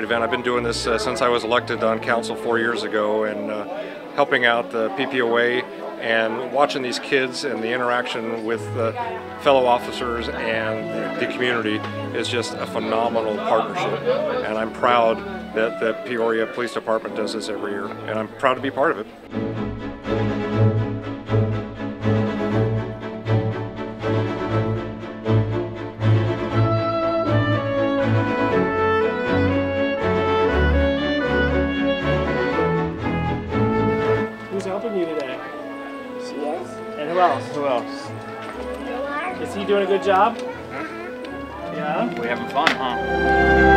event. I've been doing this since I was elected on council 4 years ago, and helping out the PPOA and watching these kids and the interaction with fellow officers and the community is just a phenomenal partnership. And I'm proud that the Peoria Police Department does this every year, and I'm proud to be part of it. Who's helping you today? She is. And who else? Who else? Is he doing a good job? Yeah? We having fun, huh?